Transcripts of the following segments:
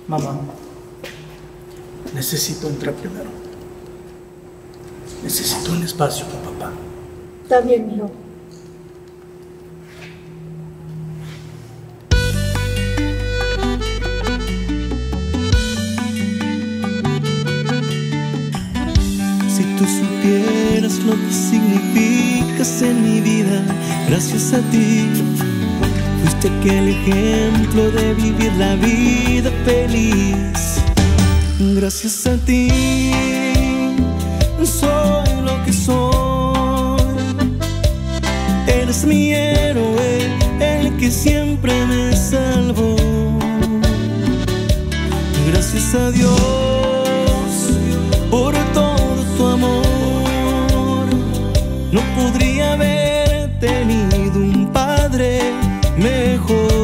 Mamá, necesito entrar primero. Necesito un espacio con papá. Está bien, mijo. Si tú supieras lo que significas en mi vida, gracias a ti fuiste aquel ejemplo de vivir la vida feliz. Gracias a ti soy lo que soy. Eres mi héroe, el que siempre me salvó. Gracias a Dios por todo tu amor. No podría haber tenido un padre mejor.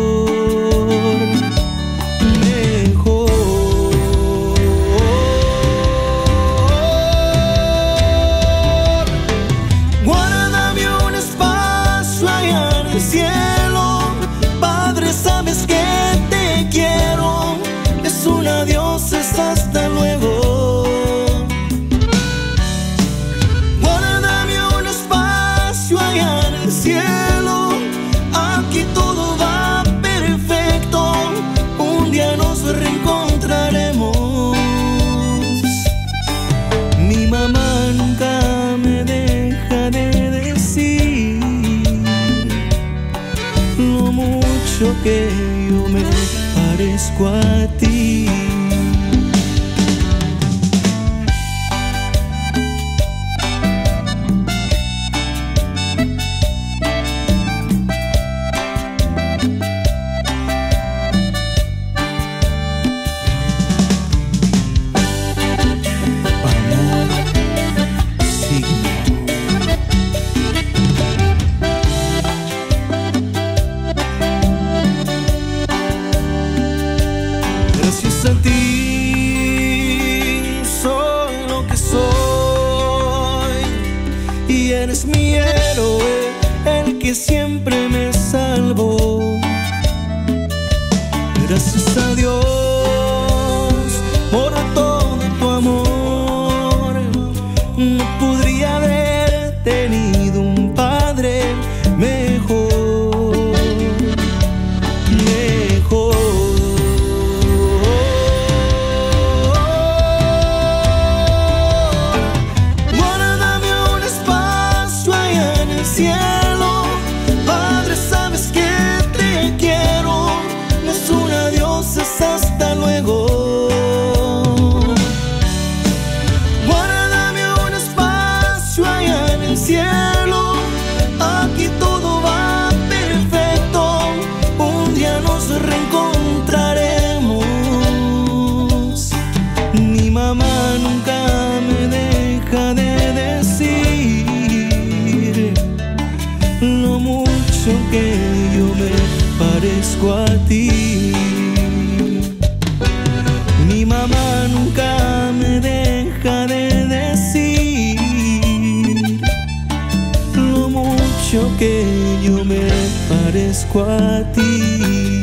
Guárdame un espacio allá en el cielo, Padre, sabes que te quiero. Es un adiós, es hasta luego. Guárdame un espacio allá en el cielo, aquí todo va perfecto. Un día nos reencontraremos. Mi mamá nunca me deja de decir lo mucho que yo me parezco a ti. Gracias a ti soy lo que soy y eres mi héroe, el que siempre me salvó. Gracias a Dios por todo tu amor. No podría haber tenido un padre mejor. Cielo, Padre, sabes que te quiero. No es un adiós, es hasta luego. Guárdame un espacio allá en el cielo, aquí todo va perfecto. Un día nos reencontraremos. Mi mamá nunca me deja de decir lo mucho que yo me parezco a ti. Mi mamá nunca me deja de decir lo mucho que yo me parezco a ti.